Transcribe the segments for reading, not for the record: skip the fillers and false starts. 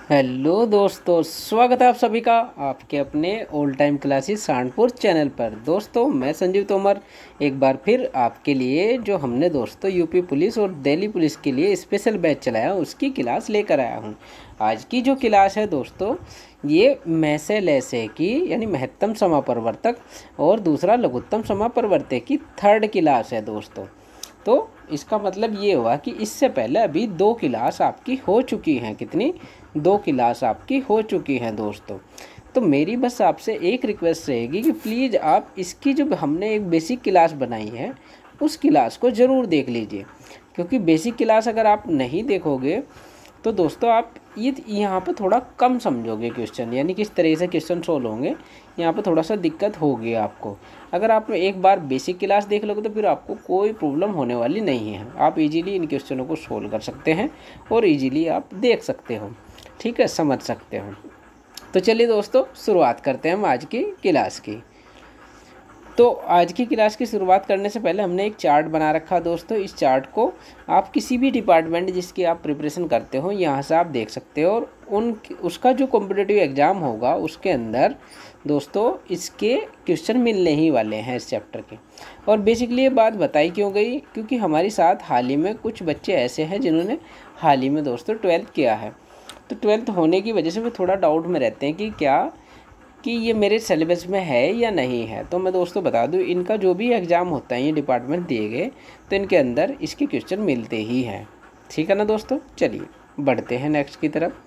Hello दोस्तों, स्वागत है आप सभी का आपके अपने Old Time Classes Saharanpur channel पर। दोस्तों मैं संजीव तोमर एक बार फिर आपके लिए जो हमने दोस्तों यूपी पुलिस और दिल्ली पुलिस के लिए स्पेशल बैच चलाया उसकी क्लास लेकर आया हूं। आज की जो क्लास है दोस्तों ये मैसे लैसे की यानी महत्तम समापरिवर्तक और दूसरा लघुत्तम समापरिवर्तक की थर्ड क्लास है दोस्तों। तो इसका मतलब ये हुआ कि इससे पहले अभी 2 क्लास आपकी हो चुकी हैं। कितनी? 2 क्लास आपकी हो चुकी हैं दोस्तों। तो मेरी बस आपसे एक रिक्वेस्ट रहेगी कि प्लीज़ आप इसकी जो हमने एक बेसिक क्लास बनाई है उस क्लास को ज़रूर देख लीजिए, क्योंकि बेसिक क्लास अगर आप नहीं देखोगे तो दोस्तों आप ये यहाँ पर थोड़ा कम समझोगे क्वेश्चन, यानी किस तरह से क्वेश्चन सोल्व होंगे यहाँ पर थोड़ा सा दिक्कत होगी आपको। अगर आप एक बार बेसिक क्लास देख लोगे तो फिर आपको कोई प्रॉब्लम होने वाली नहीं है, आप इजीली इन क्वेश्चनों को सोल्व कर सकते हैं और इजीली आप देख सकते हो, ठीक है, समझ सकते हो। तो चलिए दोस्तों शुरुआत करते हैं हम आज की क्लास की। तो आज की क्लास की शुरुआत करने से पहले हमने एक चार्ट बना रखा दोस्तों। इस चार्ट को आप किसी भी डिपार्टमेंट जिसकी आप प्रिपरेशन करते हो यहाँ से आप देख सकते हो, और उसका जो कॉम्पिटिटिव एग्ज़ाम होगा उसके अंदर दोस्तों इसके क्वेश्चन मिलने ही वाले हैं इस चैप्टर के। और बेसिकली ये बात बताई क्यों गई, क्योंकि हमारे साथ हाल ही में कुछ बच्चे ऐसे हैं जिन्होंने हाल ही में दोस्तों 12th किया है। तो 12th होने की वजह से वे थोड़ा डाउट में रहते हैं कि क्या कि ये मेरे सिलेबस में है या नहीं है। तो मैं दोस्तों बता दूं, इनका जो भी एग्ज़ाम होता है ये डिपार्टमेंट दिए गए तो इनके अंदर इसके क्वेश्चन मिलते ही हैं, ठीक है ना दोस्तों। चलिए बढ़ते हैं नेक्स्ट की तरफ।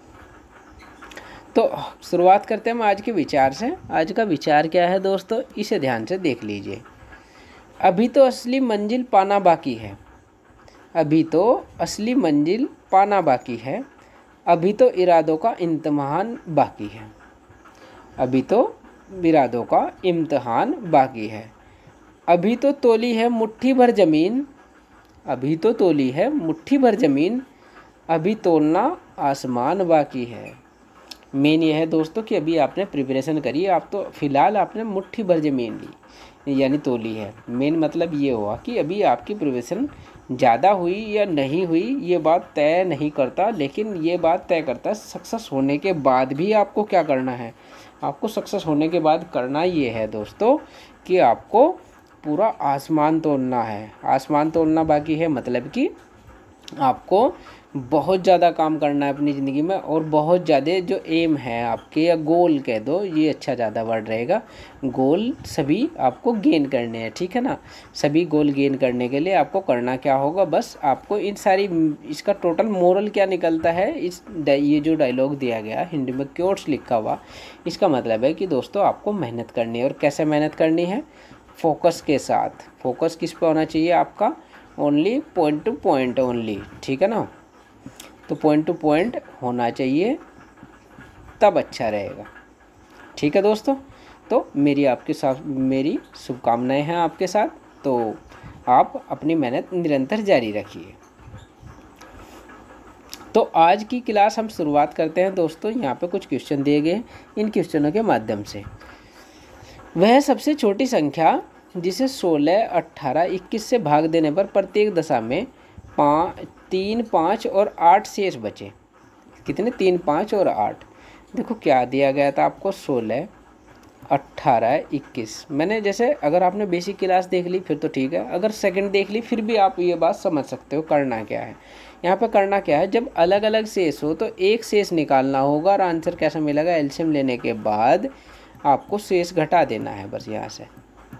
तो शुरुआत करते हैं हम आज के विचार से। आज का विचार क्या है दोस्तों, इसे ध्यान से देख लीजिए। अभी तो असली मंजिल पाना बाकी है, अभी तो असली मंजिल पाना बाकी है, अभी तो इरादों का इम्तिहान बाकी है, अभी तो इरादों का इम्तिहान बाकी है, अभी तो तोली है मुट्ठी भर ज़मीन, अभी तो तोली है मुट्ठी भर ज़मीन, अभी तोलना आसमान बाकी है। मेन ये है दोस्तों कि अभी आपने प्रिपरेशन करी, आप तो फ़िलहाल आपने मुट्ठी भर ज़मीन ली यानी तोली है। मेन मतलब ये हुआ कि अभी आपकी प्रिपरेशन ज़्यादा हुई या नहीं हुई ये बात तय नहीं करता, लेकिन ये बात तय करता है सक्सेस होने के बाद भी आपको क्या करना है। आपको सक्सेस होने के बाद करना ये है दोस्तों कि आपको पूरा आसमान तोड़ना है। आसमान तोड़ना बाकी है मतलब कि आपको बहुत ज़्यादा काम करना है अपनी ज़िंदगी में, और बहुत ज़्यादा जो एम है आपके या गोल कह दो, ये अच्छा ज़्यादा वर्ड रहेगा। गोल सभी आपको गेन करने हैं, ठीक है ना। सभी गोल गेन करने के लिए आपको करना क्या होगा, बस आपको इन सारी इसका टोटल मोरल क्या निकलता है, ये जो डायलॉग दिया गया हिंदी में क्योट्स लिखा हुआ, इसका मतलब है कि दोस्तों आपको मेहनत करनी है। और कैसे मेहनत करनी है? फोकस के साथ। फोकस किस पे होना चाहिए आपका? Only point two point only, ठीक है ना। तो पॉइंट टू पॉइंट होना चाहिए तब अच्छा रहेगा, ठीक है दोस्तों। तो मेरी आपके साथ मेरी शुभकामनाएं हैं आपके साथ, तो आप अपनी मेहनत निरंतर जारी रखिए। तो आज की क्लास हम शुरुआत करते हैं दोस्तों। यहाँ पे कुछ क्वेश्चन दिए गए, इन क्वेश्चनों के माध्यम से वह सबसे छोटी संख्या जिसे 16, 18, 21 से भाग देने पर प्रत्येक दशा में 3, 5 और 8 शेष बचे। कितने? 3, 5 और 8। देखो क्या दिया गया था आपको, 16, 18, 21। मैंने जैसे अगर आपने बेसिक क्लास देख ली फिर तो ठीक है, अगर सेकंड देख ली फिर भी आप ये बात समझ सकते हो करना क्या है। यहाँ पे करना क्या है, जब अलग अलग शेष हो तो एक शेष निकालना होगा और आंसर कैसा मिलेगा, एलसीएम लेने के बाद आपको शेष घटा देना है। बस यहाँ से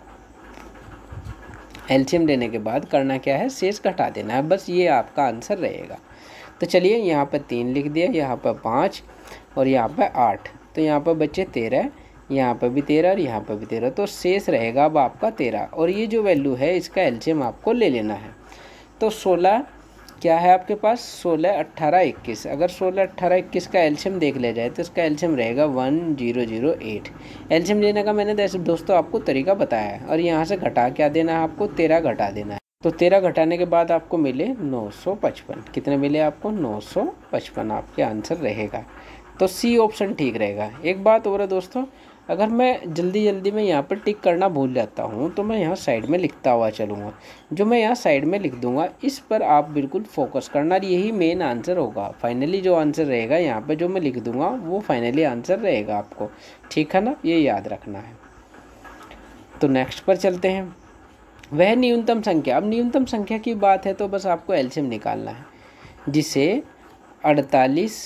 एलसीएम लेने के बाद करना क्या है, शेष घटा देना है, बस ये आपका आंसर रहेगा। तो चलिए यहाँ पर 3 लिख दिया, यहाँ पर 5 और यहाँ पर 8, तो यहाँ पर बच्चे 13, यहाँ पर भी 13 और यहाँ पर भी 13, तो शेष रहेगा अब आपका 13। और ये जो वैल्यू है इसका एलसीएम आपको ले लेना है। तो 16 क्या है आपके पास, 16, 18, 21। अगर 16, 18, 21 का एलसीएम देख लिया जाए तो इसका एलसीएम रहेगा 1008। एलसीएम लेने का मैंने दोस्तों आपको तरीका बताया है। और यहाँ से घटा क्या देना है आपको, 13 घटा देना है। तो 13 घटाने के बाद आपको मिले 955। कितने मिले आपको? 955 आपके आंसर रहेगा। तो सी ऑप्शन ठीक रहेगा। एक बात और है दोस्तों, अगर मैं जल्दी जल्दी में यहाँ पर टिक करना भूल जाता हूँ तो मैं यहाँ साइड में लिखता हुआ चलूँगा। जो मैं यहाँ साइड में लिख दूँगा इस पर आप बिल्कुल फोकस करना, यही मेन आंसर होगा। फाइनली जो आंसर रहेगा यहाँ पर जो मैं लिख दूँगा वो फाइनली आंसर रहेगा आपको, ठीक है ना, ये याद रखना है। तो नेक्स्ट पर चलते हैं। वह न्यूनतम संख्या, अब न्यूनतम संख्या की बात है तो बस आपको एलसीएम निकालना है, जिसे 48,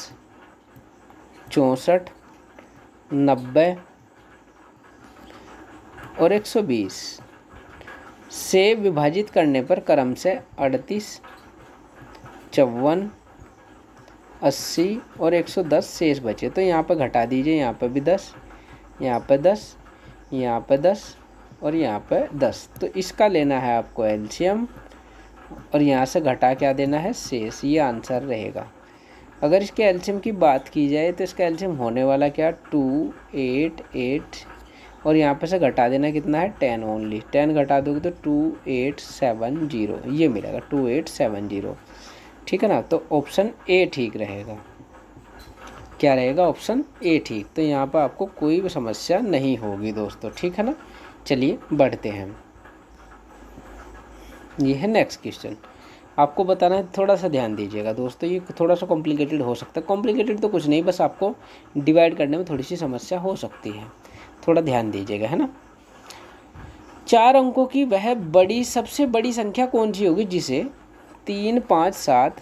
64, 90 और 120 से विभाजित करने पर क्रम से 38, 54, 80 और 110 शेष बचे। तो यहाँ पर घटा दीजिए, यहाँ पर भी 10, यहाँ पर 10, यहाँ पर 10 और यहाँ पर 10। तो इसका लेना है आपको एलसीएम और यहाँ से घटा क्या देना है, शेष। ये आंसर रहेगा। अगर इसके एलसीएम की बात की जाए तो इसका एलसीएम होने वाला क्या, 2, 8, 8 और यहाँ पे से घटा देना कितना है, 10 ओनली। 10 घटा दोगे तो 2870 ये मिलेगा, 2870, ठीक है ना। तो ऑप्शन ए ठीक रहेगा। क्या रहेगा, ऑप्शन ए ठीक। तो यहाँ पर आपको कोई भी समस्या नहीं होगी दोस्तों, ठीक है ना। चलिए बढ़ते हैं। ये है नेक्स्ट क्वेश्चन, आपको बताना है, थोड़ा सा ध्यान दीजिएगा दोस्तों। ये थोड़ा सा कॉम्प्लिकेटेड हो सकता है, कॉम्प्लिकेटेड तो कुछ नहीं, बस आपको डिवाइड करने में थोड़ी सी समस्या हो सकती है, थोड़ा ध्यान दीजिएगा, है ना। 4 अंकों की वह सबसे बड़ी संख्या कौन सी होगी जिसे 3, 5,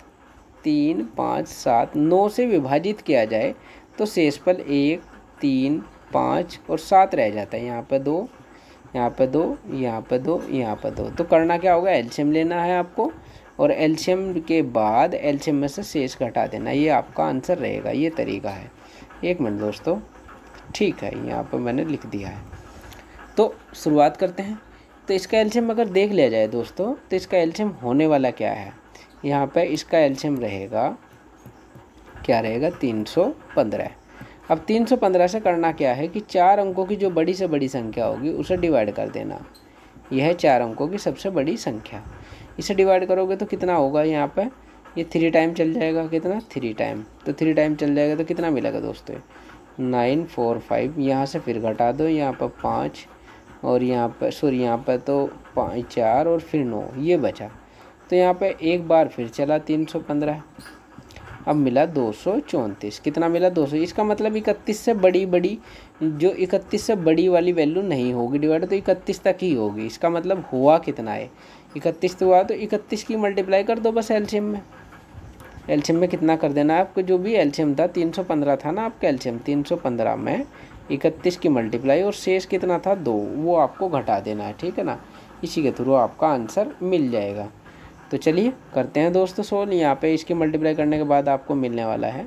7 9 से विभाजित किया जाए तो शेषफल 1, 3, 5 और 7 रह जाता है। यहाँ पर 2, यहाँ पर 2, यहाँ पर 2, यहाँ पर 2। तो करना क्या होगा, एलसीएम लेना है आपको और एलसीएम के बाद एलसीएम में से शेष घटा देना, ये आपका आंसर रहेगा। ये तरीका है। एक मिनट दोस्तों, ठीक है, यहाँ पर मैंने लिख दिया है। तो शुरुआत करते हैं। तो इसका एलसीएम अगर देख लिया जाए दोस्तों तो इसका एलसीएम होने वाला क्या है, यहाँ पे इसका एलसीएम रहेगा, क्या रहेगा, 315। अब 315 से करना क्या है कि 4 अंकों की जो बड़ी से बड़ी संख्या होगी उसे डिवाइड कर देना। यह है 4 अंकों की सबसे बड़ी संख्या, इसे डिवाइड करोगे तो कितना होगा, यहाँ पे ये 3 टाइम चल जाएगा, कितना, 3 टाइम। तो 3 टाइम चल जाएगा तो कितना मिलेगा दोस्तों, 945। यहाँ से फिर घटा दो, यहाँ पर 5 और यहाँ पर सॉरी यहाँ पर तो 5, 4 और फिर 9, ये बचा। तो यहाँ पे एक बार फिर चला 315, अब मिला 234। कितना मिला, 200। इसका मतलब 31 से बड़ी जो 31 से बड़ी वाली वैल्यू नहीं होगी डिवाइड, तो 31 तक ही होगी। इसका मतलब हुआ कितना है, 31 तो हुआ, तो 31 की मल्टीप्लाई कर दो बस एलसीएम में। एलसीएम में कितना कर देना है आपको, जो भी एलसीएम था 315 था ना आपका एलसीएम, 315 में 31 की मल्टीप्लाई और शेष कितना था 2, वो आपको घटा देना है, ठीक है ना। इसी के थ्रू आपका आंसर मिल जाएगा। तो चलिए करते हैं दोस्तों सोल्व। यहाँ पे इसकी मल्टीप्लाई करने के बाद आपको मिलने वाला है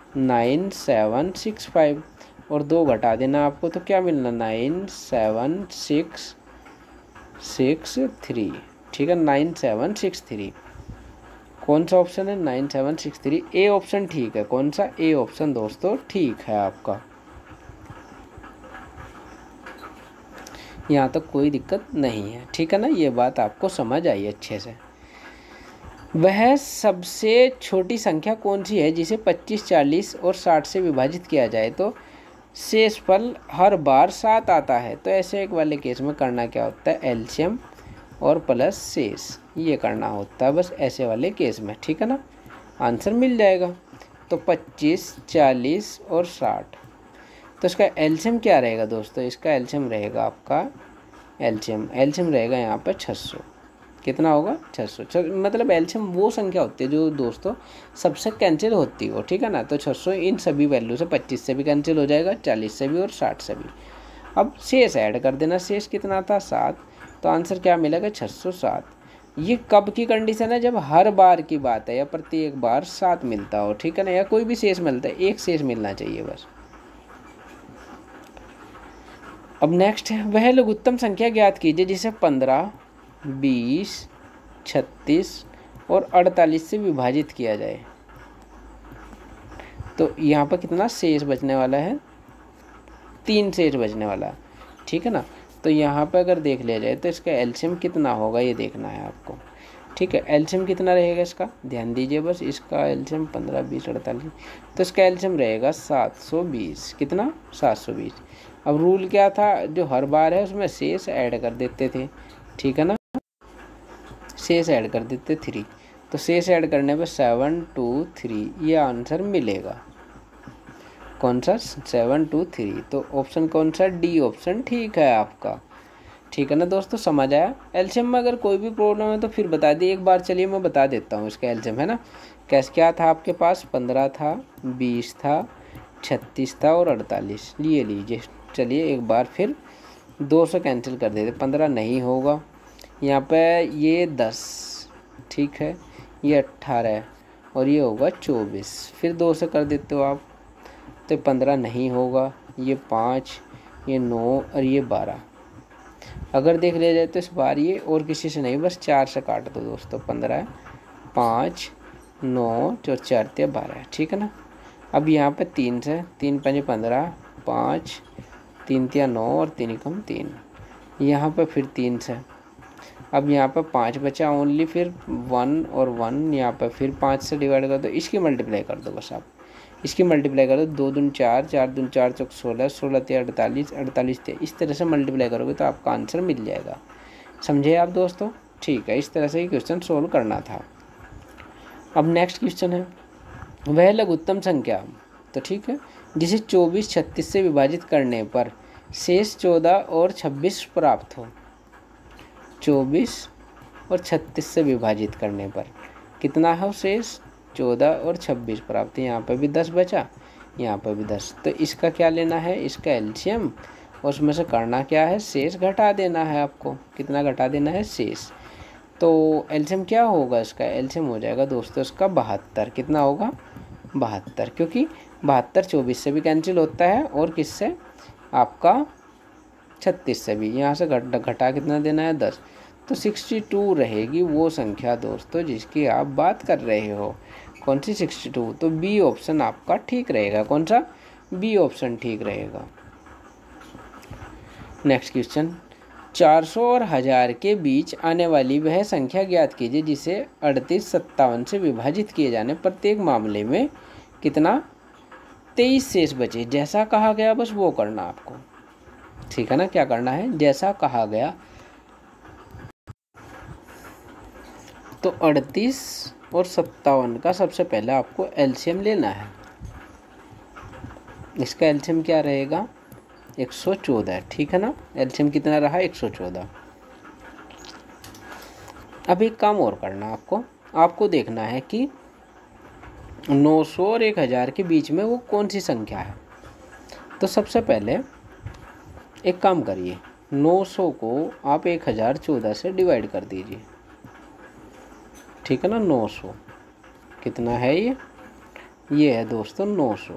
9765 और 2 घटा देना आपको, तो क्या मिलना, 9763, ठीक है, 9763। कौन सा ऑप्शन है, 9763, ए ऑप्शन ठीक है। कौन सा, ए ऑप्शन दोस्तों ठीक है आपका। यहाँ तक कोई दिक्कत नहीं है, ठीक है ना, ये बात आपको समझ आई अच्छे से। वह सबसे छोटी संख्या कौन सी है जिसे 25, 40 और 60 से विभाजित किया जाए तो शेषफल हर बार 7 आता है। तो ऐसे एक वाले केस में करना क्या होता है, एलसीएम और प्लस शेष, ये करना होता है बस ऐसे वाले केस में, ठीक है ना। आंसर मिल जाएगा। तो 25, 40 और 60, तो इसका एलसीएम क्या रहेगा दोस्तों, इसका एलसीएम रहेगा आपका, एलसीएम रहेगा यहाँ पर 600। कितना होगा, 600। मतलब एलसीएम वो संख्या होती है जो दोस्तों सबसे कैंसिल होती हो, ठीक है ना। तो 600 इन सभी वैल्यू से, 25 से भी कैंसिल हो जाएगा, 40 से भी और 60 से भी। अब शेष ऐड कर देना, शेष कितना था 7, तो आंसर क्या मिलेगा 607। ये कब की कंडीशन है, जब हर बार की बात है या प्रत्येक बार 7 मिलता हो, ठीक है ना, या कोई भी शेष मिलता है, एक शेष मिलना चाहिए बस। अब नेक्स्ट है, वह लघुत्तम संख्या ज्ञात कीजिए जिसे 15, 20, 36 और 48 से विभाजित किया जाए। तो यहाँ पर कितना शेष बचने वाला है, 3 शेष बचने वाला है, ठीक है ना। तो यहाँ पर अगर देख लिया जाए तो इसका एलसीएम कितना होगा ये देखना है आपको। ठीक है। एलसीएम कितना रहेगा इसका, ध्यान दीजिए बस, इसका एलसीएम 15, 20, 48, तो इसका एलसीएम रहेगा 720। कितना, 720। अब रूल क्या था, जो हर बार है उसमें शेष ऐड कर देते थे, ठीक है ना, शेष ऐड कर देते 3, तो शेष ऐड करने पर 723 ये आंसर मिलेगा। कौन सा, 723, तो ऑप्शन कौन सा, डी ऑप्शन ठीक है आपका। ठीक है ना दोस्तों, समझ आया। एलसीएम में अगर कोई भी प्रॉब्लम है तो फिर बता दी एक बार, चलिए मैं बता देता हूँ इसका एलसीएम, है ना। कैसे, क्या था आपके पास, 15 था, 20 था, 36 था और 48, लिए लीजिए। चलिए एक बार फिर 2 से कैंसिल कर देते, 15 नहीं होगा, यहाँ पे ये 10, ठीक है, ये 18 और ये होगा 24, फिर 2 से कर देते हो आप, तो 15 नहीं होगा, ये 5, ये 9 और ये 12। अगर देख लिया जाए तो इस बार ये और किसी से नहीं, बस 4 से काट दो दोस्तों, 15, 5, 9 और 4 × 12, ठीक है ना। अब यहाँ पे 3 से, 3 × 5 = 15, 5, 3 × 9 और 3 × 3, यहाँ पे फिर 3 से, अब यहाँ पे 5 बचा ओनली, फिर 1 और 1, यहाँ पे फिर 5 से डिवाइड कर दो, इसकी मल्टीप्लाई कर दो बस आप, इसकी मल्टीप्लाई करो, 2 दूनी 4, 4 दूनी 4 × 16, 16 × 48, 48 × इस तरह से मल्टीप्लाई करोगे तो आपका आंसर मिल जाएगा। समझे आप दोस्तों, ठीक है, इस तरह से ये क्वेश्चन सोल्व करना था। अब नेक्स्ट क्वेश्चन है, वह लघुत्तम संख्या, तो ठीक है, जिसे 24 36 से विभाजित करने पर शेष 14 और 26 प्राप्त हो। 24 और 36 से विभाजित करने पर कितना है शेष, 14 और 26 प्राप्त, यहाँ पर भी 10 बचा, यहाँ पर भी 10, तो इसका क्या लेना है, इसका एलसीएम, और उसमें से करना क्या है, शेष घटा देना है आपको। कितना घटा देना है, शेष। तो एलसीएम क्या होगा इसका, एलसीएम हो जाएगा दोस्तों इसका 72। कितना होगा, 72, क्योंकि 72 24 से भी कैंसिल होता है और किससे, आपका 36 से भी, यहाँ से घटा कितना देना है, 10, तो 62 रहेगी वो संख्या दोस्तों जिसकी आप बात कर रहे हो। कौन सी, 62, तो बी ऑप्शन आपका ठीक रहेगा। कौन सा, बी ऑप्शन ठीक रहेगा। नेक्स्ट क्वेश्चन, 400 और 1000 के बीच आने वाली वह संख्या ज्ञात कीजिए जिसे 38 57 से विभाजित किए जाने प्रत्येक मामले में कितना, 23 शेष बचे। जैसा कहा गया बस वो करना आपको, ठीक है ना, क्या करना है, जैसा कहा गया। तो 38 और 57 का सबसे पहले आपको एलसीएम लेना है। इसका एलसीएम क्या रहेगा, 114, ठीक है ना। एलसीएम कितना रहा, 114। अब एक काम और करना आपको देखना है कि 900 और 1000 के बीच में वो कौन सी संख्या है। तो सबसे पहले एक काम करिए, 900 को आप 1014 से डिवाइड कर दीजिए, ठीक है ना। 900 कितना है, ये है दोस्तों 900।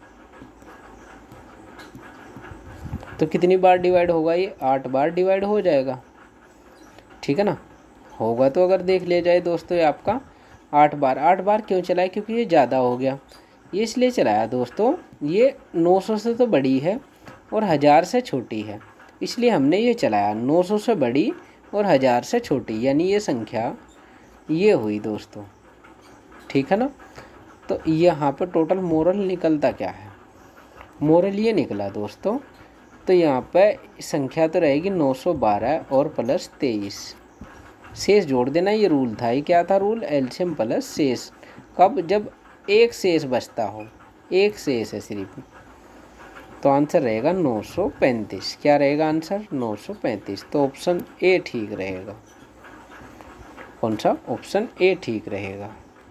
तो कितनी बार डिवाइड होगा, ये 8 बार डिवाइड हो जाएगा, ठीक है ना। होगा तो अगर देख लिया जाए दोस्तों ये आपका 8 बार। 8 बार क्यों चलाए, क्योंकि ये ज़्यादा हो गया, ये इसलिए चलाया दोस्तों, ये 900 से तो बड़ी है और 1000 से छोटी है, इसलिए हमने ये चलाया। 900 से बड़ी और 1000 से छोटी, यानी ये संख्या ये हुई दोस्तों, ठीक है ना। तो यहाँ पर टोटल मोरल निकलता क्या है, मोरल ये निकला दोस्तों, तो यहाँ पे संख्या तो रहेगी 912 और प्लस 23, शेष जोड़ देना, ये रूल था। ये क्या था रूल, एलसीएम प्लस शेष। कब, जब एक शेष बचता हो, एक शेष है सिर्फ, तो आंसर रहेगा 935। क्या रहेगा आंसर, 935। तो ऑप्शन ए ठीक रहेगा। कौन सा, ऑप्शन ए ठीक रहेगा।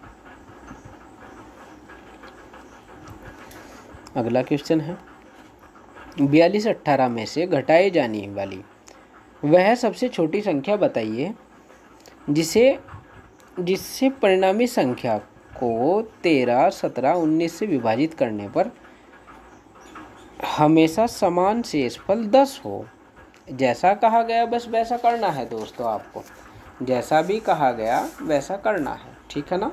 अगला क्वेश्चन है, 42 18 में से घटाई जाने वाली वह सबसे छोटी संख्या बताइए जिससे परिणामी संख्या को 13 17 19 से विभाजित करने पर हमेशा समान शेषफल 10 हो। जैसा कहा गया बस वैसा करना है दोस्तों, आपको जैसा भी कहा गया वैसा करना है, ठीक है ना।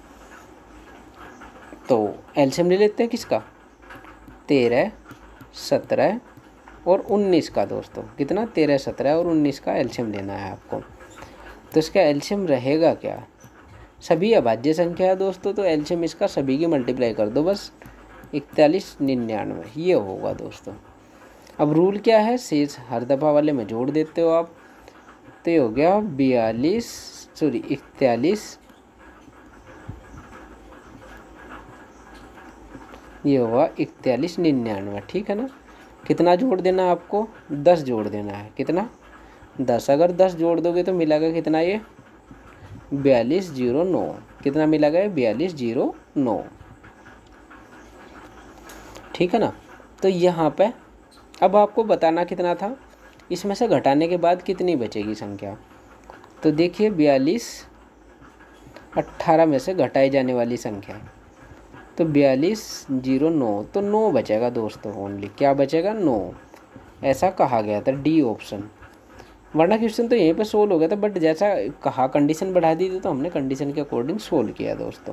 तो एलसीएम ले लेते हैं किसका, 13 17 और 19 का दोस्तों। कितना, 13 17 और 19 का एलसीएम लेना है आपको। तो इसका एलसीएम रहेगा क्या? सभी अभाज्य संख्या है दोस्तों, तो एलसीएम इसका सभी की मल्टीप्लाई कर दो बस, 4199 ये होगा दोस्तों। अब रूल क्या है, शेष हर दफ़ा वाले में जोड़ देते हो आप, तो ये हो गया 41, ये होगा 4199, ठीक है ना। कितना जोड़ देना है आपको? 10 जोड़ देना है। कितना? 10। अगर 10 जोड़ दोगे तो मिलेगा कितना? ये 4209। कितना मिलेगा? 4209, ठीक है ना। तो यहाँ पे अब आपको बताना कितना था, इसमें से घटाने के बाद कितनी बचेगी संख्या। तो देखिए 42 18 में से घटाई जाने वाली संख्या, तो 4209, तो 9 बचेगा दोस्तों ओनली। क्या बचेगा? 9। ऐसा कहा गया था, डी ऑप्शन। वरना क्वेश्चन तो यहीं पे सोल्व हो गया था, बट जैसा कहा कंडीशन बढ़ा दी थी तो हमने कंडीशन के अकॉर्डिंग सोल्व किया दोस्तों।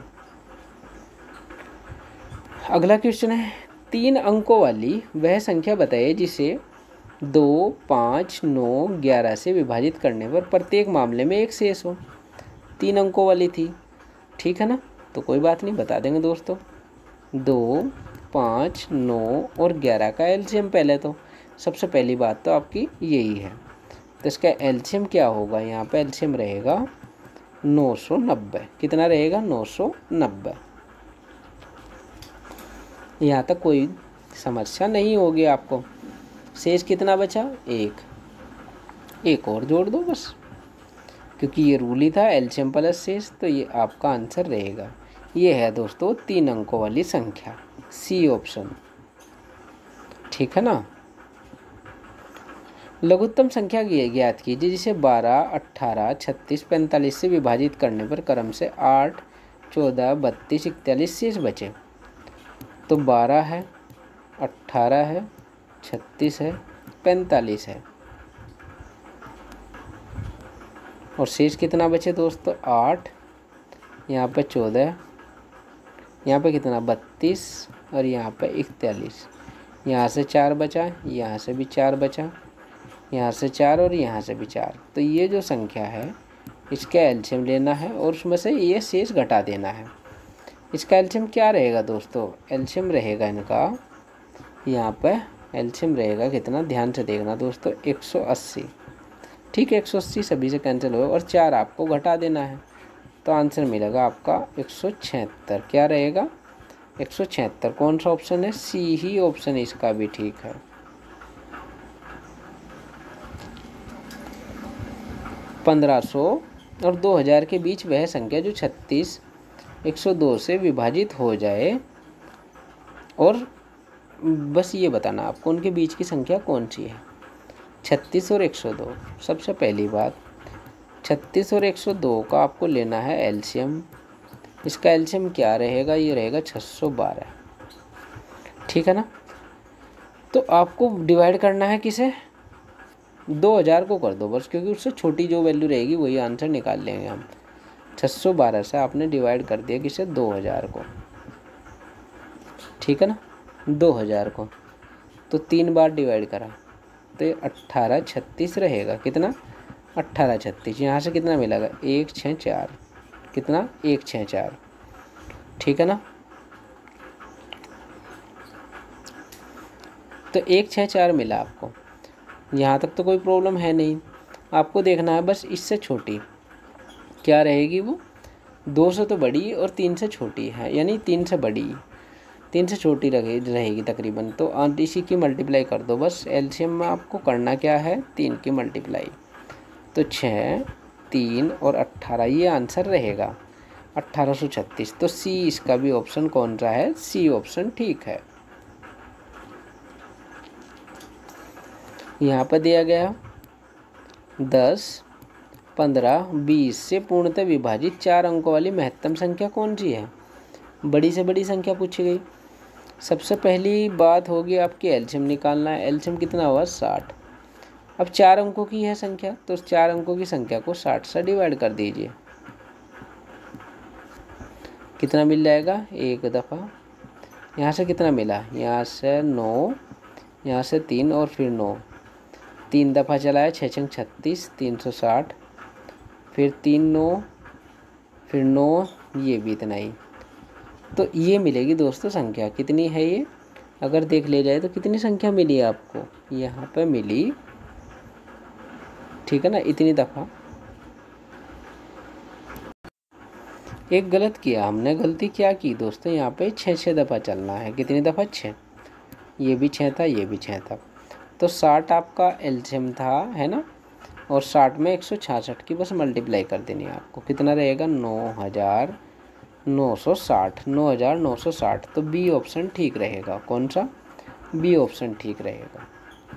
अगला क्वेश्चन है, 3 अंकों वाली वह संख्या बताइए जिसे 2, 5, 9, 11 से विभाजित करने पर प्रत्येक मामले में एक शेष हो। 3 अंकों वाली थी, ठीक है ना, तो कोई बात नहीं, बता देंगे दोस्तों। 2, 5, 9 और 11 का एलसीएम पहले, तो सबसे पहली बात तो आपकी यही है, तो इसका एलसीएम क्या होगा? यहाँ पे एलसीएम रहेगा 990। कितना रहेगा? 990। यहाँ तक कोई समस्या नहीं होगी आपको। शेष कितना बचा? 1 और जोड़ दो बस, क्योंकि ये रूल ही था एलसीएम प्लस शेष, तो ये आपका आंसर रहेगा। ये है दोस्तों 3 अंकों वाली संख्या, सी ऑप्शन, ठीक है ना। लघुत्तम संख्या ज्ञात कीजिए जिसे 12, 18, 36, 45 से विभाजित करने पर क्रम से 8, 14, 32, 41 शेष बचे। तो 12 है, 18 है, 36 है, 45 है, और शेष कितना बचे दोस्तों? 8, यहाँ पे 14, यहाँ पे कितना? 32, और यहाँ पे 41। यहाँ से 4 बचा, यहाँ से भी 4 बचा, यहाँ से 4 और यहाँ से भी 4। तो ये जो संख्या है इसका एलसीएम लेना है और उसमें से ये शेष घटा देना है। इसका एलसीएम क्या रहेगा दोस्तों? एलसीएम रहेगा इनका, यहाँ पे एलसीएम रहेगा कितना, ध्यान से देखना दोस्तों, 180, ठीक है। 180 सभी से कैंसिल होगा और 4 आपको घटा देना है, तो आंसर मिलेगा आपका 176। क्या रहेगा? 176। कौन सा ऑप्शन है? सी ही ऑप्शन इसका भी ठीक है। 1500 और 2000 के बीच वह संख्या जो 36 102 से विभाजित हो जाए, और बस ये बताना आपको उनके बीच की संख्या कौन सी है। 36 और 102। सबसे पहली बात, 36 और 102 का आपको लेना है एलसीएम। इसका एलसीएम क्या रहेगा? ये रहेगा 612, ठीक है ना। तो आपको डिवाइड करना है किसे? 2000 को कर दो बस, क्योंकि उससे छोटी जो वैल्यू रहेगी वही आंसर निकाल लेंगे हम। 612 से आपने डिवाइड कर दिया किसे? 2000 को, ठीक है ना। 2000 को तो 3 बार डिवाइड करा, तो ये 1836 रहेगा। कितना? 1836। यहाँ से कितना मिलेगा? 164। कितना? 164, ठीक है ना। तो 164 मिला आपको। यहाँ तक तो कोई प्रॉब्लम है नहीं, आपको देखना है बस इससे छोटी क्या रहेगी वो। 2 से तो बड़ी और 3 से छोटी है, यानी 3 से बड़ी, 3 से छोटी रहेगी तकरीबन। तो इसी की मल्टीप्लाई कर दो बस। एलसीएम में आपको करना क्या है? 3 की मल्टीप्लाई, तो 6, 3 और 18, ये आंसर रहेगा 1836। तो सी इसका भी ऑप्शन कौन सा है? सी ऑप्शन ठीक है। यहाँ पर दिया गया 10, 15, 20 से पूर्णतः विभाजित 4 अंकों वाली महत्तम संख्या कौन सी है? बड़ी से बड़ी संख्या पूछी गई। सबसे पहली बात होगी आपकी एलसीएम निकालना है। एलसीएम कितना हुआ? 60। अब 4 अंकों की है संख्या, तो 4 अंकों की संख्या को 60 से डिवाइड कर दीजिए। कितना मिल जाएगा? एक दफ़ा। यहाँ से कितना मिला? यहाँ से 9, यहाँ से 3 और फिर 9, 3 दफ़ा चलाया, 6 6 36, 360, फिर 3 9, फिर 9, ये भी इतना ही। तो ये मिलेगी दोस्तों संख्या। कितनी है ये? अगर देख ले जाए तो कितनी संख्या मिली है आपको? यहाँ पे मिली, ठीक है ना, इतनी दफ़ा। एक गलत किया हमने। गलती क्या की दोस्तों? यहाँ पे 6 दफ़ा चलना है। कितनी दफ़ा? 6। ये भी 6 था, ये भी 6 था। तो 60 आपका एलसीएम था, है ना। और 60 में 166 की बस मल्टीप्लाई कर देनी है आपको। कितना रहेगा? 9,960। 9,960। तो बी ऑप्शन ठीक रहेगा। कौन सा? बी ऑप्शन ठीक रहेगा।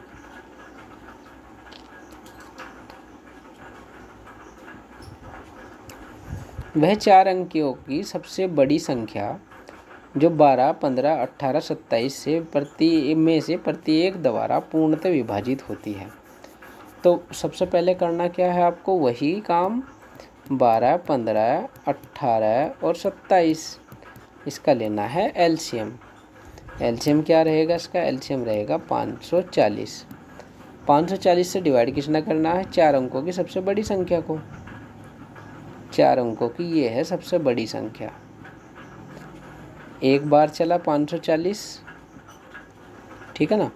वह 4 अंकियों की सबसे बड़ी संख्या जो 12, 15, 18, 27 से प्रत्येक द्वारा पूर्णतः विभाजित होती है। तो सबसे पहले करना क्या है आपको? वही काम 12, 15, 18 और 27, इसका लेना है एलसीएम। एलसीएम क्या रहेगा इसका? एलसीएम रहेगा 540। 540 से डिवाइड किसना करना है? 4 अंकों की सबसे बड़ी संख्या को। 4 अंकों की ये है सबसे बड़ी संख्या। एक बार चला 540, ठीक है ना।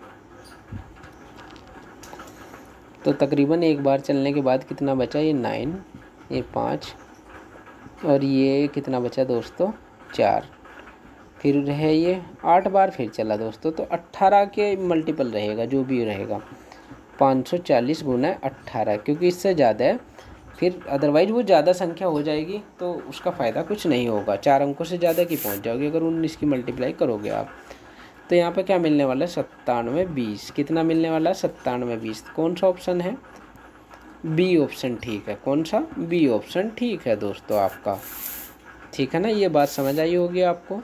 तो तकरीबन एक बार चलने के बाद कितना बचा? ये 9, ये 5, और ये कितना बचा दोस्तों? 4। फिर है ये 8 बार फिर चला दोस्तों। तो 18 के मल्टीपल रहेगा, जो भी रहेगा 540 गुना 18, क्योंकि इससे ज़्यादा है फिर अदरवाइज वो ज़्यादा संख्या हो जाएगी तो उसका फ़ायदा कुछ नहीं होगा। 4 अंकों से ज़्यादा की पहुंच जाओगे अगर 19 की मल्टीप्लाई करोगे आप। तो यहाँ पे क्या मिलने वाला है? 97 20। कितना मिलने वाला है? 97 20। कौन सा ऑप्शन है? बी ऑप्शन ठीक है। कौन सा? बी ऑप्शन ठीक है दोस्तों आपका। ठीक है ना, ये बात समझ आई होगी आपको।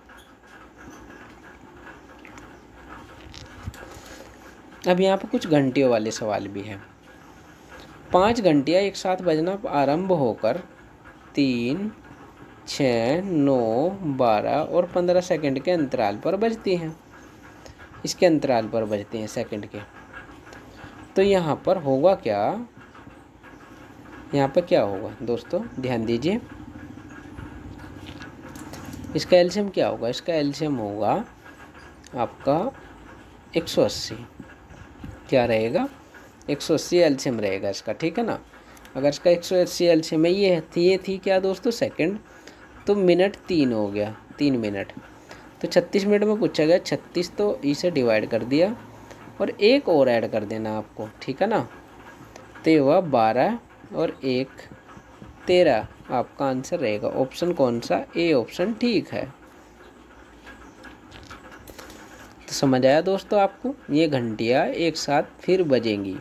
अब यहाँ पे कुछ घंटियों वाले सवाल भी हैं। 5 घंटियाँ एक साथ बजना आरंभ होकर 3, 6, 9, 12 और 15 सेकंड के अंतराल पर बजती हैं। इसके अंतराल पर बजती हैं सेकंड के। तो यहाँ पर होगा क्या? यहाँ पर क्या होगा दोस्तों? ध्यान दीजिए। इसका एलसीएम क्या होगा? इसका एलसीएम होगा आपका 180। क्या रहेगा? 180 एलसीएम रहेगा इसका, ठीक है ना। अगर इसका 180 एलसीएम है, ये थी क्या दोस्तों? सेकंड। तो मिनट 3 हो गया, 3 मिनट। तो 36 मिनट में पूछा गया। 36 तो इसे डिवाइड कर दिया और एक और ऐड कर देना आपको, ठीक है ना। तो ये हुआ 12 और 1 13। आपका आंसर रहेगा ऑप्शन कौन सा? ए ऑप्शन ठीक है। तो समझ आया दोस्तों आपको? ये घंटियाँ एक साथ फिर बजेंगी।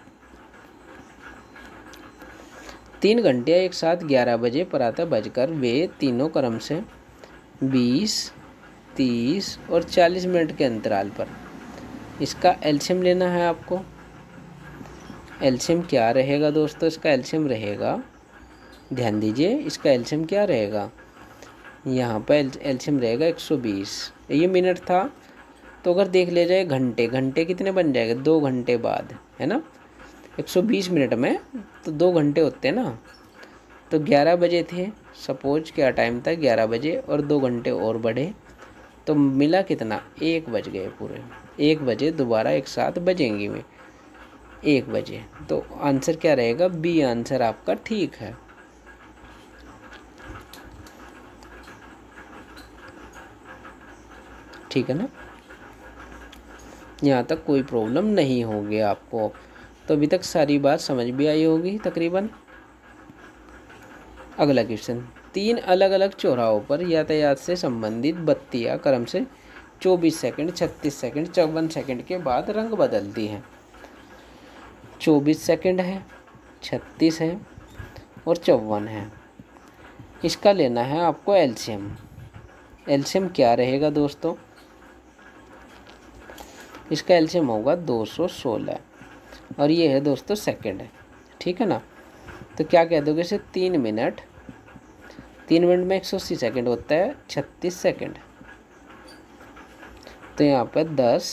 3 घंटियाँ एक साथ 11 बजे प्रातः बजकर वे तीनों क्रम से 20, 30 और 40 मिनट के अंतराल पर। इसका एलसीएम लेना है आपको। एलसीएम क्या रहेगा दोस्तों? इसका एलसीएम रहेगा, ध्यान दीजिए, इसका एलसीएम क्या रहेगा? यहाँ पर एलसीएम रहेगा 120। ये मिनट था, तो अगर देख ले जाए घंटे, घंटे कितने बन जाएगा? 2 घंटे बाद, है ना। 120 मिनट में तो 2 घंटे होते हैं ना। तो 11 बजे थे, सपोज क्या टाइम था? 11 बजे, और 2 घंटे और बढ़े तो मिला कितना? 1 बज गए पूरे। 1 बजे दोबारा एक साथ बजेंगी में 1 बजे। तो आंसर क्या रहेगा? बी आंसर आपका ठीक है। ठीक है ना, यहाँ तक कोई प्रॉब्लम नहीं होगी आपको। तो अभी तक सारी बात समझ भी आई होगी तकरीबन। अगला क्वेश्चन। 3 अलग अलग चौराहों पर यातायात से संबंधित बत्तियाँ क्रम से 24 सेकंड, 36 सेकंड, 54 सेकंड के बाद रंग बदलती हैं। 24 सेकंड है, 36 है और 54 है। इसका लेना है आपको एलसीएम। एलसीएम क्या रहेगा दोस्तों? इसका एलसीएम होगा 216 और ये है दोस्तों सेकंड है, ठीक है ना। तो क्या कह दोगे इसे? 3 मिनट। 3 मिनट में 180 सेकंड होता है, 36 सेकंड। तो यहाँ पर 10,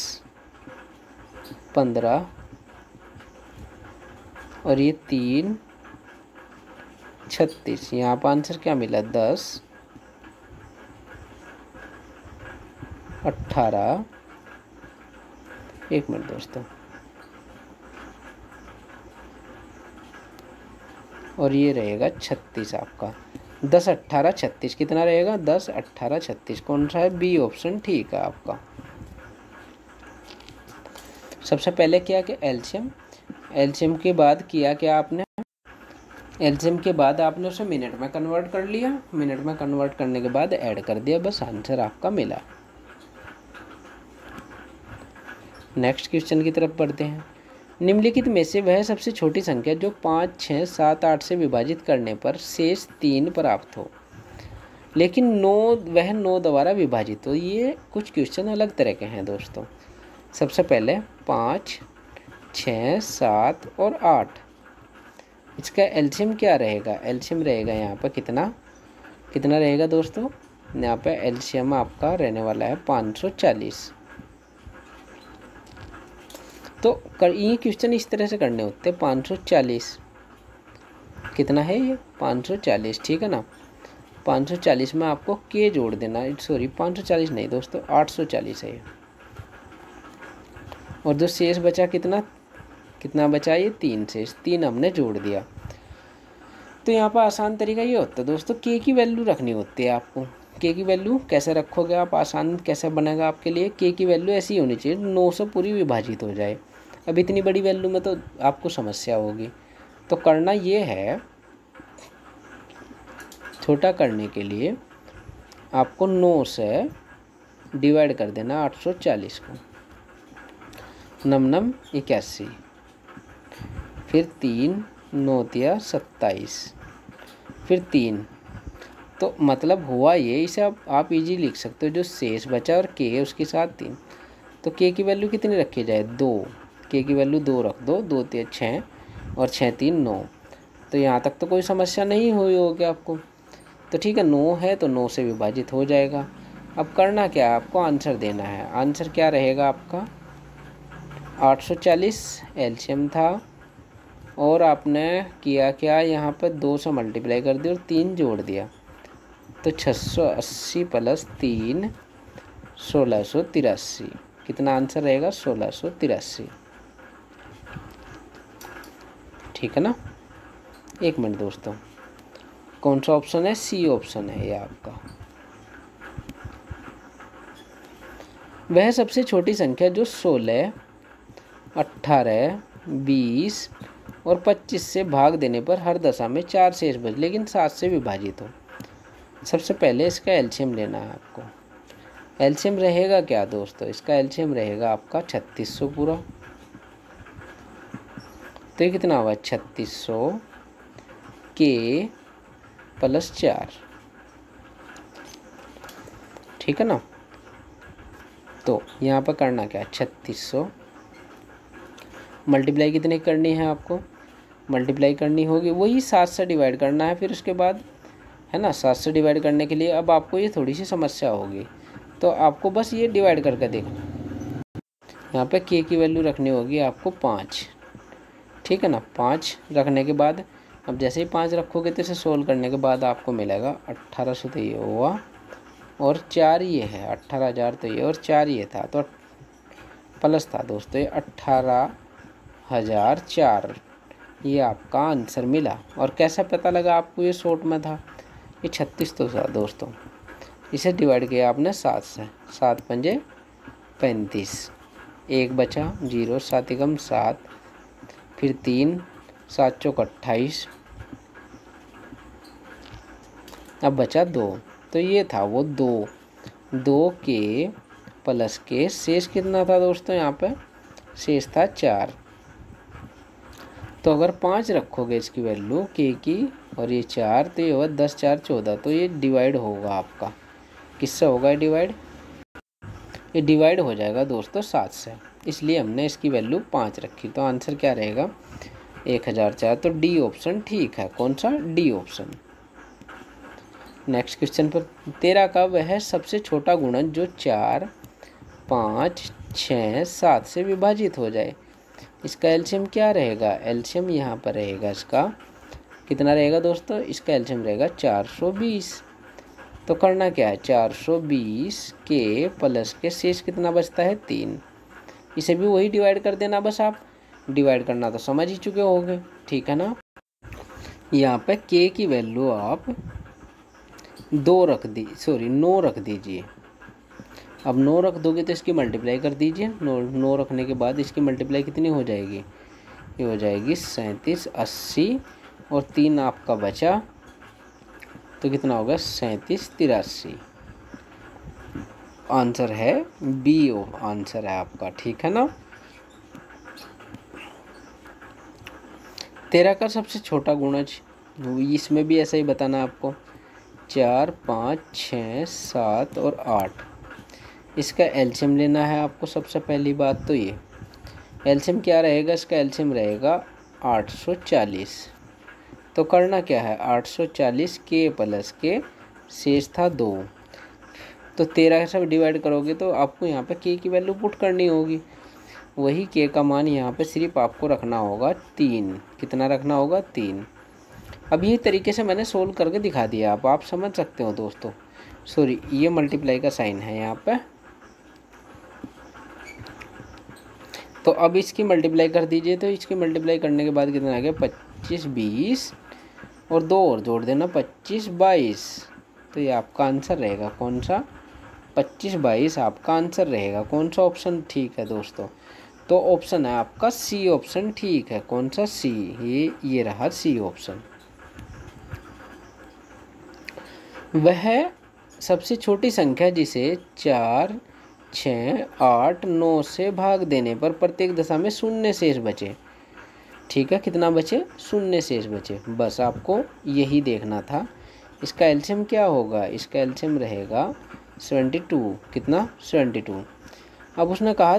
15 और ये 3 36। यहाँ पर आंसर क्या मिला 10, 18, एक मिनट दोस्तों, और ये रहेगा 36 आपका। 10, 18, 36 कितना रहेगा 10, 18, 36। कौन सा है? बी ऑप्शन ठीक है आपका। सबसे पहले किया कि एलसीएम, एलसीएम के बाद किया क्या आपने, एलसीएम के बाद आपने उसे मिनट में कन्वर्ट कर लिया, मिनट में कन्वर्ट करने के बाद ऐड कर दिया, बस आंसर आपका मिला। नेक्स्ट क्वेश्चन की तरफ बढ़ते हैं। निम्नलिखित में से वह सबसे छोटी संख्या जो 5, 6, 7, 8 से विभाजित करने पर शेष 3 प्राप्त हो, लेकिन 9 वह 9 द्वारा विभाजित हो। ये कुछ क्वेश्चन अलग तरह के हैं दोस्तों। सबसे पहले 5, 6, 7 और 8, इसका एलसीएम क्या रहेगा? एलसीएम रहेगा यहाँ पर कितना रहेगा दोस्तों? यहाँ पे एलसीएम आपका रहने वाला है 540। तो ये क्वेश्चन इस तरह से करने होते हैं। 540 कितना है? ये 540, ठीक है ना। 540 में आपको के जोड़ देना, सॉरी 540 नहीं दोस्तों, 840 है ये। और जो शेष बचा कितना बचा? ये 3 शेष, 3 हमने जोड़ दिया। तो यहाँ पर आसान तरीका ये होता है दोस्तों, के की वैल्यू रखनी होती है आपको। के की वैल्यू कैसे रखोगे आप, आसान कैसे बनेगा आपके लिए? के की वैल्यू ऐसी होनी चाहिए 9 से पूरी विभाजित हो जाए। अब इतनी बड़ी वैल्यू में तो आपको समस्या होगी। तो करना ये है, छोटा करने के लिए आपको 9 से डिवाइड कर देना 840 को। 9 81, फिर 3 9 तिया 27, फिर 3। तो मतलब हुआ ये, इसे आप इजी लिख सकते हो। जो शेष बचा और के है उसके साथ 3, तो के की वैल्यू कितनी रखी जाए? 2। के की वैल्यू 2 रख दो, 2 तिया 6 और 6 3 9। तो यहाँ तक तो कोई समस्या नहीं हुई होगी आपको। तो ठीक है, 9 है तो 9 से विभाजित हो जाएगा। अब करना क्या है, आपको आंसर देना है। आंसर क्या रहेगा आपका? 840 एलसीएम था, और आपने किया क्या, यहाँ पर 2 से मल्टीप्लाई कर दिया और 3 जोड़ दिया, तो 680 प्लस 3 1683। कितना आंसर रहेगा? 1683, ठीक है ना। एक मिनट दोस्तों, कौन सा ऑप्शन है? सी ऑप्शन है ये आपका। वह सबसे छोटी संख्या जो 16, 18, 20 और 25 से भाग देने पर हर दशा में 4 शेष बचे लेकिन 7 से विभाजित हो। सबसे पहले इसका एलसीएम लेना है आपको। एलसीएम रहेगा क्या दोस्तों? इसका एलसीएम रहेगा आपका 3600 पूरा। तो ये कितना हुआ? 3600 के प्लस 4, ठीक है ना। तो यहाँ पर करना क्या? 3600 मल्टीप्लाई कितने करनी है आपको? मल्टीप्लाई करनी होगी वही 7 से डिवाइड करना है फिर उसके बाद, है ना। 7 से डिवाइड करने के लिए अब आपको ये थोड़ी सी समस्या होगी, तो आपको बस ये डिवाइड करके देखना। यहाँ पे के की वैल्यू रखनी होगी आपको 5, ठीक है ना। 5 रखने के बाद अब जैसे ही 5 रखोगे तो इसे सोल्व करने के बाद आपको मिलेगा 1800, तो ये हुआ, और 4 ये है, 18,000 तो ये, और 4 ये था, तो प्लस था दोस्तों, ये 18,004, ये आपका आंसर मिला। और कैसा पता लगा आपको ये शॉर्ट में था? ये 36 तो था दोस्तों, इसे डिवाइड किया आपने 7 से, 7 पंजे 35, 1 बचा 0, 7 एकम 7, फिर 3, 7 चौक 28, अब बचा 2, तो ये था वो 2 के प्लस के, शेष कितना था दोस्तों? यहाँ पे शेष था 4। तो अगर 5 रखोगे इसकी वैल्यू के की, और ये 4, तो ये होगा 10 4 14, तो ये डिवाइड होगा आपका, किससे होगा डिवाइड? ये डिवाइड हो जाएगा दोस्तों 7 से, इसलिए हमने इसकी वैल्यू 5 रखी। तो आंसर क्या रहेगा? 1004। तो डी ऑप्शन ठीक है। कौन सा? D option. नेक्स्ट क्वेश्चन पर 13 का वह सबसे छोटा गुणन जो 4, 5, 6, 7 से विभाजित हो जाए, इसका एलसीएम क्या रहेगा? एलसीएम यहाँ पर रहेगा इसका कितना रहेगा दोस्तों, इसका एलसीएम रहेगा 420। तो करना क्या है, 420 के प्लस के शेष कितना बचता है 3। इसे भी वही डिवाइड कर देना, बस आप डिवाइड करना तो समझ ही चुके होंगे, ठीक है ना। यहाँ पे के की वैल्यू आप 9 रख दीजिए। अब 9 रख दोगे तो इसकी मल्टीप्लाई कर दीजिए। 9 रखने के बाद इसकी मल्टीप्लाई कितनी हो जाएगी, ये हो जाएगी 37, 80 और 3 आपका बचा तो कितना होगा 37, 83। आंसर है बी आंसर है आपका, ठीक है ना। 13 का सबसे छोटा गुणज, इसमें भी ऐसा ही बताना आपको। 4, 5, 6, 7 और 8, इसका एलसीएम लेना है आपको। सबसे पहली बात तो ये एलसीएम क्या रहेगा, इसका एलसीएम रहेगा 840। तो करना क्या है, 840 के प्लस के शेष था 2, तो 13 से डिवाइड करोगे तो आपको यहाँ पे के की वैल्यू पुट करनी होगी। वही के का मान यहाँ पे सिर्फ आपको रखना होगा 3। कितना रखना होगा 3। अब ये तरीके से मैंने सोल्व करके दिखा दिया, आप समझ सकते हो दोस्तों। सॉरी, ये मल्टीप्लाई का साइन है यहाँ पे। तो अब इसकी मल्टीप्लाई कर दीजिए, तो इसकी मल्टीप्लाई करने के बाद कितना आ गया 25, 20 और 2 और जोड़ देना 25, 22। तो ये आपका आंसर रहेगा कौन सा, 25, 22 आपका आंसर रहेगा। कौन सा ऑप्शन ठीक है दोस्तों, तो ऑप्शन है आपका सी ऑप्शन ठीक है। कौन सा, सी, ये रहा सी ऑप्शन। वह सबसे छोटी संख्या जिसे 4, 6, 8, 9 से भाग देने पर प्रत्येक दशा में शून्य शेष बचे। ठीक है, कितना बचे, शून्य शेष बचे। बस आपको यही देखना था। इसका एलसीएम क्या होगा, इसका एलसीएम रहेगा 72। कितना, 72। अब उसने कहा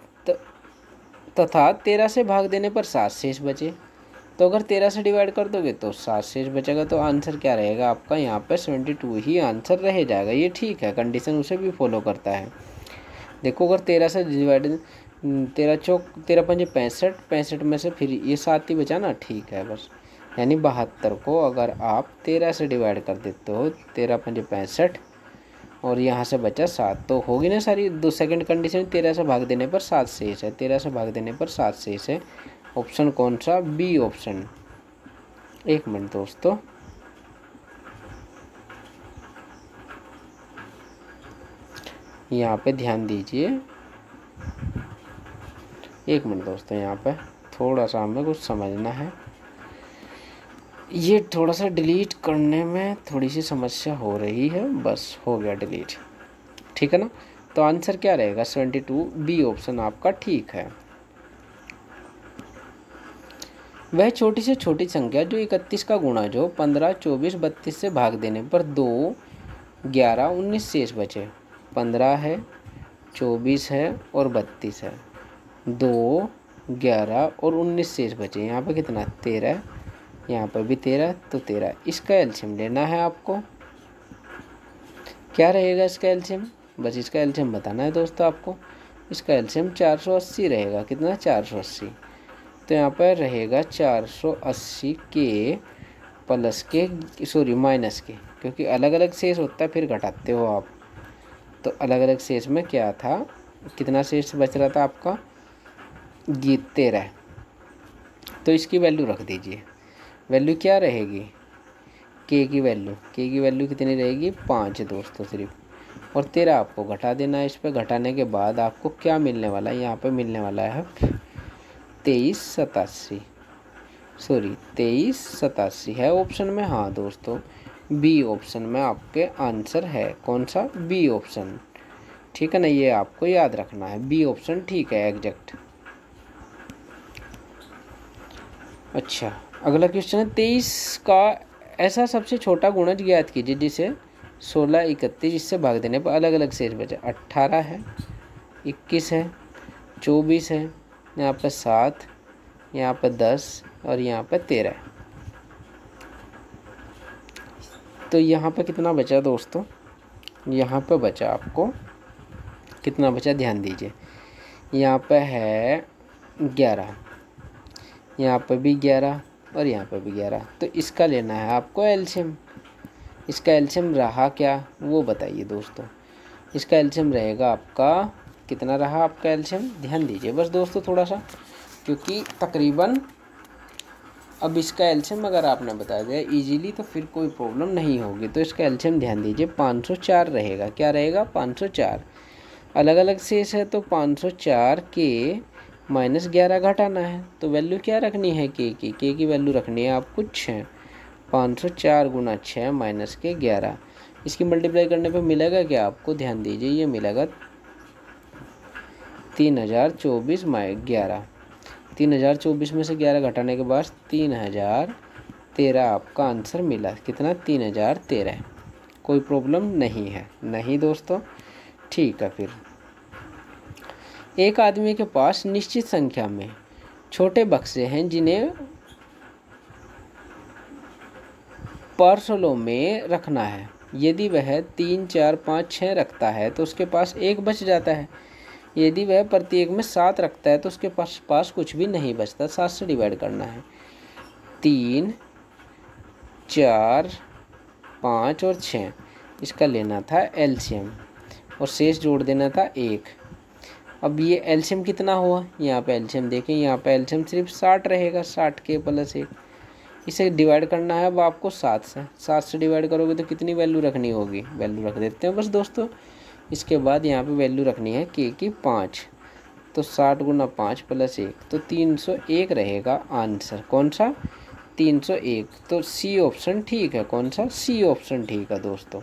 तथा 13 से भाग देने पर 7 शेष बचे। तो अगर 13 से डिवाइड कर दोगे तो 7 शेष बचेगा। तो आंसर क्या रहेगा आपका, यहाँ पे 72 ही आंसर रह जाएगा। ये ठीक है, कंडीशन उसे भी फॉलो करता है। देखो अगर 13 से डिवाइड, 13 चौक 13 पंजे 65, 65 में से फिर ये 7 ही बचा ना, ठीक है बस। यानी 72 को अगर आप 13 से डिवाइड कर देते हो, 13 पंजे 65 और यहाँ से बचा 7, तो होगी ना सारी। दो सेकंड कंडीशन, 13 से भाग देने पर 7 शेष है, 13 से भाग देने पर 7 शेष है। ऑप्शन कौन सा, बी ऑप्शन। एक मिनट दोस्तों, यहाँ पे ध्यान दीजिए। एक मिनट दोस्तों, यहाँ पे थोड़ा सा हमें कुछ समझना है। ये थोड़ा सा डिलीट करने में थोड़ी सी समस्या हो रही है, बस हो गया डिलीट, ठीक है ना। तो आंसर क्या रहेगा 72, बी ऑप्शन आपका ठीक है। वह छोटी से छोटी संख्या जो 31 का गुणा जो 15, 24, 32 से भाग देने पर 2, 11, 19 शेष बचे। 15 है, 24 है और 32 है। 2, 11 और 19 शेष बचे। यहाँ पे कितना, 13, यहाँ पर भी 13, तो 13। इसका एलसीएम लेना है आपको। क्या रहेगा इसका एलसीएम, बस इसका एलसीएम बताना है दोस्तों आपको। इसका एलसीएम 480 रहेगा। कितना, 480। तो यहाँ पर रहेगा 480 के प्लस के, सॉरी माइनस के, क्योंकि अलग अलग शेष होता है फिर घटाते हो आप। तो अलग अलग शेष में क्या था, कितना शेष बच रहा था आपका, 13। तो इसकी वैल्यू रख दीजिए। वैल्यू क्या रहेगी, के की वैल्यू कितनी रहेगी, 5 दोस्तों सिर्फ। और 13 आपको घटा देना है। इस पर घटाने के बाद आपको क्या मिलने वाला है, यहाँ पे मिलने वाला है 2387, सॉरी 2387 है ऑप्शन में। हाँ दोस्तों, बी ऑप्शन में आपके आंसर है। कौन सा, बी ऑप्शन, ठीक है ना। ये आपको याद रखना है, बी ऑप्शन ठीक है एग्जैक्ट। अच्छा, अगला क्वेश्चन है 23 का ऐसा सबसे छोटा गुणज ज्ञात कीजिए जिसे 16, 31 इससे भाग देने पर अलग अलग शेष बचे। 18 है, 21 है, 24 है, यहाँ पर 7, यहाँ पर 10 और यहाँ पर 13। तो यहाँ पर कितना बचा दोस्तों, यहाँ पर बचा आपको कितना बचा, ध्यान दीजिए। यहाँ पर है 11, यहाँ पर भी 11, और यहाँ पे भी 11। तो इसका लेना है आपको एलसीएम। इसका एलसीएम रहा क्या वो बताइए दोस्तों। इसका एलसीएम रहेगा आपका, कितना रहा आपका एलसीएम, ध्यान दीजिए बस दोस्तों थोड़ा सा, क्योंकि तकरीबन अब इसका एलसीएम अगर आपने बता दिया इजीली तो फिर कोई प्रॉब्लम नहीं होगी। तो इसका एलसीएम ध्यान दीजिए 504 रहेगा। क्या रहेगा, 504। अलग अलग शेष है तो 504 के -11 घटाना है। तो वैल्यू क्या रखनी है के की वैल्यू रखनी है आपको 6। 504 गुना 6 माइनस के 11, इसकी मल्टीप्लाई करने पे मिलेगा क्या आपको, ध्यान दीजिए ये मिलेगा 3024 - 11। 3024 में से 11 घटाने के बाद 3013 आपका आंसर मिला। कितना, 3013। कोई प्रॉब्लम नहीं है, नहीं दोस्तों, ठीक है। फिर एक आदमी के पास निश्चित संख्या में छोटे बक्से हैं जिन्हें पार्सलों में रखना है। यदि वह 3, 4, 5, 6 रखता है तो उसके पास एक बच जाता है। यदि वह प्रत्येक में 7 रखता है तो उसके पास कुछ भी नहीं बचता। 7 से डिवाइड करना है। 3, 4, 5 और 6, इसका लेना था एलसीएम और शेष जोड़ देना था 1। अब ये एलसीएम कितना हुआ, यहाँ पे एलसीएम देखें, यहाँ पे एलसीएम सिर्फ 60 रहेगा, 60 के प्लस 1। इसे डिवाइड करना है अब आपको 7 से। 7 से डिवाइड करोगे तो कितनी वैल्यू रखनी होगी, वैल्यू रख देते हैं बस दोस्तों। इसके बाद यहाँ पे वैल्यू रखनी है के की 5। तो 60 गुना 5 प्लस 1 तो 301 रहेगा आंसर। कौन सा, 301। तो सी ऑप्शन ठीक है। कौन सा, सी ऑप्शन ठीक है दोस्तों।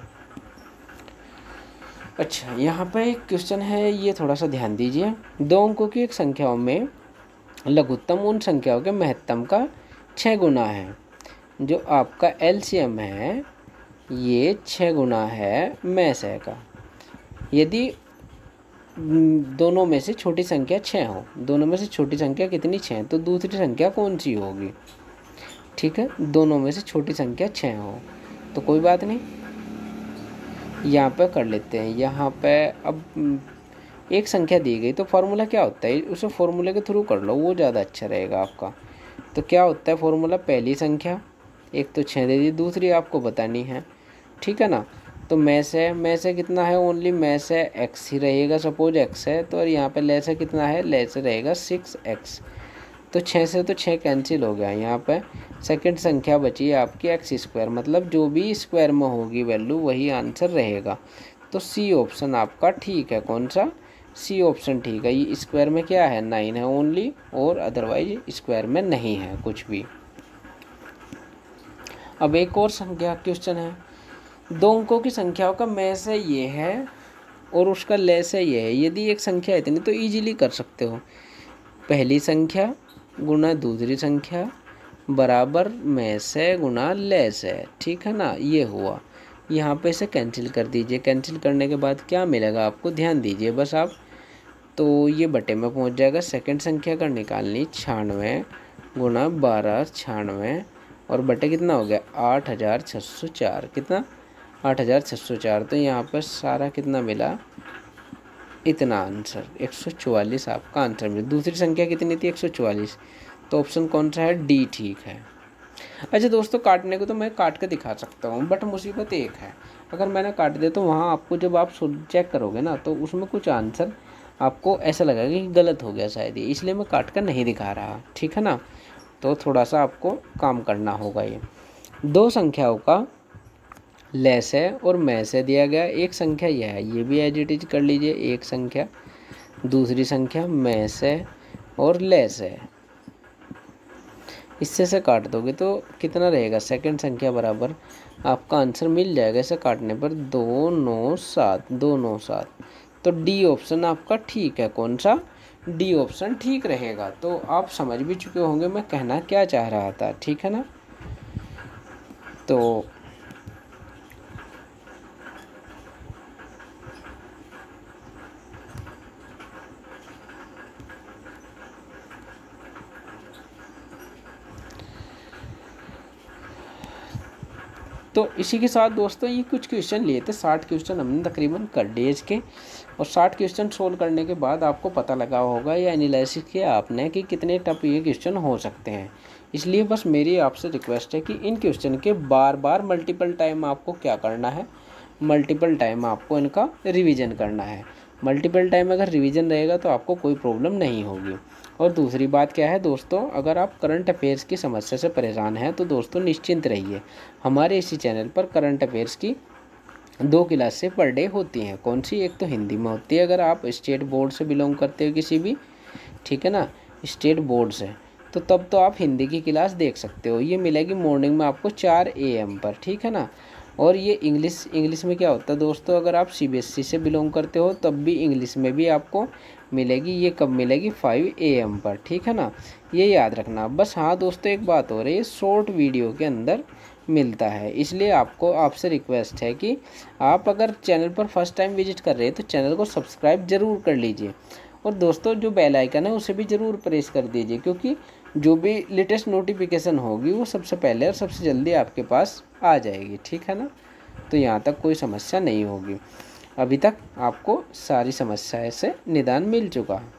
अच्छा, यहाँ पे एक क्वेश्चन है, ये थोड़ा सा ध्यान दीजिए। 2 अंकों की एक संख्याओं में लघुत्तम उन संख्याओं के महत्तम का 6 गुना है। जो आपका एलसीएम है ये 6 गुना है में से का। यदि दोनों में से छोटी संख्या 6 हो, दोनों में से छोटी संख्या कितनी 6, तो दूसरी संख्या कौन सी होगी, ठीक है। दोनों में से छोटी संख्या 6 हो तो कोई बात नहीं, यहाँ पे कर लेते हैं। यहाँ पे अब एक संख्या दी गई तो फॉर्मूला क्या होता है, उसे फॉर्मूले के थ्रू कर लो, वो ज़्यादा अच्छा रहेगा आपका। तो क्या होता है फॉर्मूला, पहली संख्या, एक तो 6 दे दी, दूसरी आपको बतानी है, ठीक है ना। तो में से कितना है, ओनली में से x ही रहेगा, सपोज x है तो, और यहाँ पे ले से कितना है, ले से रहेगा 6x। तो 6 से तो 6 कैंसिल हो गया। यहाँ पे सेकंड संख्या बची है आपकी x², मतलब जो भी स्क्वायर में होगी वैल्यू वही आंसर रहेगा। तो सी ऑप्शन आपका ठीक है। कौन सा, सी ऑप्शन ठीक है। ये स्क्वायर में क्या है, 9 है ओनली, और अदरवाइज स्क्वायर में नहीं है कुछ भी। अब एक और संख्या क्वेश्चन है। 2 अंकों की संख्याओं का में से ये है और उसका ले से ये है। यदि एक संख्या इतनी तो इजीली कर सकते हो, पहली संख्या गुना दूसरी संख्या बराबर में से गुना ले से, ठीक है ना। ये हुआ, यहाँ पे इसे कैंसिल कर दीजिए। कैंसिल करने के बाद क्या मिलेगा आपको, ध्यान दीजिए बस आप। तो ये बटे में पहुँच जाएगा। सेकंड संख्या का निकालनी 96 गुना 12 96 और बटे कितना हो गया 8604। कितना, 8604। तो यहाँ पर सारा कितना मिला, इतना आंसर 144 आपका आंसर मिला। दूसरी संख्या कितनी थी, 144। तो ऑप्शन कौन सा है, डी ठीक है। अच्छा दोस्तों, काटने को तो मैं काट के दिखा सकता हूँ, बट मुसीबत एक है, अगर मैंने काट दिया तो वहाँ आपको जब आप चेक करोगे ना तो उसमें कुछ आंसर आपको ऐसा लगेगा कि गलत हो गया शायद ये, इसलिए मैं काट कर नहीं दिखा रहा, ठीक है ना। तो थोड़ा सा आपको काम करना होगा। ये 2 संख्याओं का लेस है और में से दिया गया। एक संख्या यह है, ये भी एज इट इज कर लीजिए, एक संख्या, दूसरी संख्या में से और लेस है। इससे से काट दोगे तो कितना रहेगा, सेकंड संख्या बराबर आपका आंसर मिल जाएगा इसे काटने पर 297 297। तो डी ऑप्शन आपका ठीक है। कौन सा, डी ऑप्शन ठीक रहेगा। तो आप समझ भी चुके होंगे मैं कहना क्या चाह रहा था, ठीक है ना। तो इसी के साथ दोस्तों ये कुछ क्वेश्चन लिए थे, 60 क्वेश्चन हमने तकरीबन कर दिए इसके। और 60 क्वेश्चन सोल्व करने के बाद आपको पता लगा होगा या एनालिसिस किया आपने कि कितने टफ ये क्वेश्चन हो सकते हैं। इसलिए बस मेरी आपसे रिक्वेस्ट है कि इन क्वेश्चन के बार बार मल्टीपल टाइम आपको क्या करना है, मल्टीपल टाइम आपको इनका रिवीजन करना है। मल्टीपल टाइम अगर रिवीजन रहेगा तो आपको कोई प्रॉब्लम नहीं होगी। और दूसरी बात क्या है दोस्तों, अगर आप करंट अफेयर्स की समस्या से परेशान हैं तो दोस्तों निश्चिंत रहिए, हमारे इसी चैनल पर करंट अफेयर्स की 2 क्लासें पर डे होती हैं। कौन सी? एक तो हिंदी में होती है, अगर आप स्टेट बोर्ड से बिलोंग करते हो किसी भी, ठीक है ना, स्टेट बोर्ड से, तो तब तो आप हिंदी की क्लास देख सकते हो। ये मिलेगी मॉर्निंग में आपको 4 AM पर, ठीक है ना। और ये इंग्लिश में क्या होता है दोस्तों, अगर आप CBSE से बिलोंग करते हो तब भी इंग्लिश में भी आपको मिलेगी। ये कब मिलेगी? 5 AM पर, ठीक है ना, ये याद रखना बस। हाँ दोस्तों, एक बात हो रही है, शॉर्ट वीडियो के अंदर मिलता है, इसलिए आपसे रिक्वेस्ट है कि आप अगर चैनल पर फर्स्ट टाइम विजिट कर रहे हैं तो चैनल को सब्सक्राइब ज़रूर कर लीजिए। और दोस्तों जो बेल आइकन है उसे भी ज़रूर प्रेस कर दीजिए, क्योंकि जो भी लेटेस्ट नोटिफिकेशन होगी वो सबसे पहले और सबसे जल्दी आपके पास आ जाएगी, ठीक है ना। तो यहाँ तक कोई समस्या नहीं होगी। अभी तक आपको सारी समस्याएं से निदान मिल चुका है।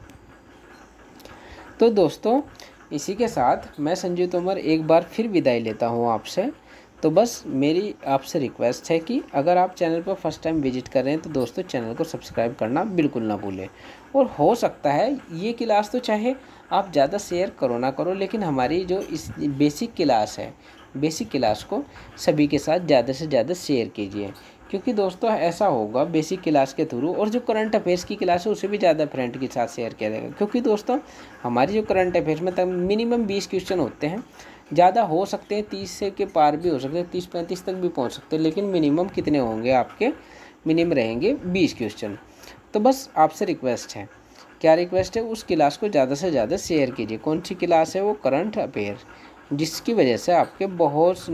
तो दोस्तों इसी के साथ मैं संजीव तोमर एक बार फिर विदाई लेता हूँ आपसे। तो बस मेरी आपसे रिक्वेस्ट है कि अगर आप चैनल पर फर्स्ट टाइम विजिट कर रहे हैं तो दोस्तों चैनल को सब्सक्राइब करना बिल्कुल ना भूलें। और हो सकता है ये क्लास तो चाहे आप ज़्यादा शेयर करो ना करो, लेकिन हमारी जो इस बेसिक क्लास है, बेसिक क्लास को सभी के साथ ज़्यादा से ज़्यादा शेयर कीजिए, क्योंकि दोस्तों ऐसा होगा बेसिक क्लास के थ्रू, और जो करंट अफेयर्स की क्लास है उसे भी ज़्यादा फ्रेंड के साथ शेयर किया जाएगा। क्योंकि दोस्तों हमारी जो करंट अफेयर्स में तक मिनिमम 20 क्वेश्चन होते हैं, ज़्यादा हो सकते हैं 30 से के पार भी हो सकते हैं, 30-35 तक भी पहुंच सकते हैं, लेकिन मिनिमम कितने होंगे आपके? मिनिमम रहेंगे 20 क्वेश्चन। तो बस आपसे रिक्वेस्ट है, क्या रिक्वेस्ट है, उस क्लास को ज़्यादा से ज़्यादा शेयर कीजिए। कौन सी क्लास है? वो करंट अफेयर, जिसकी वजह से आपके बहुत,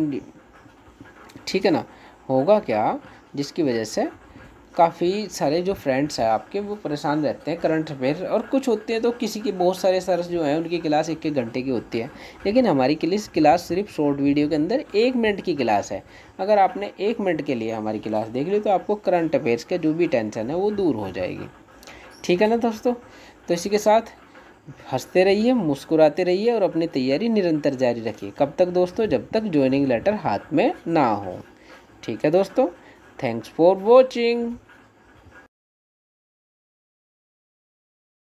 ठीक है ना, होगा क्या, जिसकी वजह से काफ़ी सारे जो फ्रेंड्स हैं आपके वो परेशान रहते हैं करंट अफेयर। और कुछ होते हैं तो किसी की, बहुत सारे सर जो हैं उनकी क्लास 1-1 घंटे की होती है, लेकिन हमारी क्लास सिर्फ शॉर्ट वीडियो के अंदर 1 मिनट की क्लास है। अगर आपने 1 मिनट के लिए हमारी क्लास देख ली तो आपको करंट अफेयर्स के जो भी टेंशन है वो दूर हो जाएगी, ठीक है ना दोस्तों। तो इसी के साथ हंसते रहिए, मुस्कुराते रहिए और अपनी तैयारी निरंतर जारी रखिए। कब तक दोस्तों? जब तक ज्वाइनिंग लेटर हाथ में ना हो, ठीक है दोस्तों। Thanks for watching.